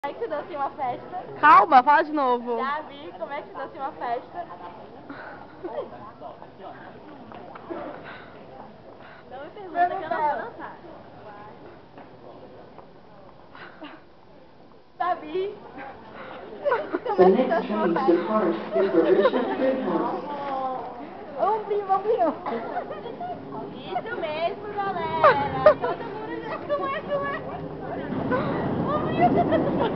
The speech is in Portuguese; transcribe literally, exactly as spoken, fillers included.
Como é que se dança em uma festa? Calma, fala de novo. Gabi, como é que se dança em uma festa? Não me pergunta que eu não vou dançar. Gabi, como é que se dança em uma festa? Um primo, um primo. Isso mesmo, galera. Todo mundo... Como é, como é? Um primo.